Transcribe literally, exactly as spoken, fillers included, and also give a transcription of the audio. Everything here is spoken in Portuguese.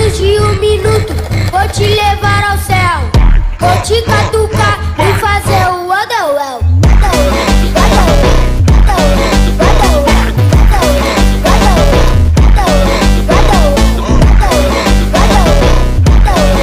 menos de um minuto vou te levar ao céu. Vou te catuar.